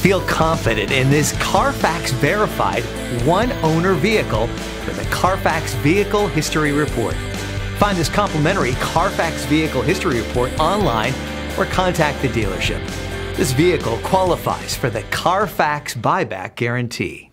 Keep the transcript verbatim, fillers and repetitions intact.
Feel confident in this Carfax verified one-owner vehicle with a Carfax Vehicle History Report. Find this complimentary Carfax Vehicle History Report online or contact the dealership. This vehicle qualifies for the Carfax Buyback Guarantee.